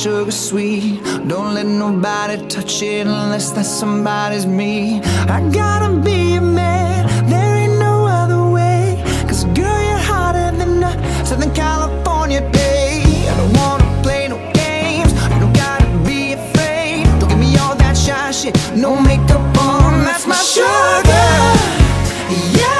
sugar sweet. Don't let nobody touch it unless that somebody's me. I gotta be a man, there ain't no other way. 'Cause girl, you're hotter than a Southern California day. I don't wanna play no games, you don't gotta be afraid. Don't give me all that shy shit, no makeup on, that's my sugar. Yeah.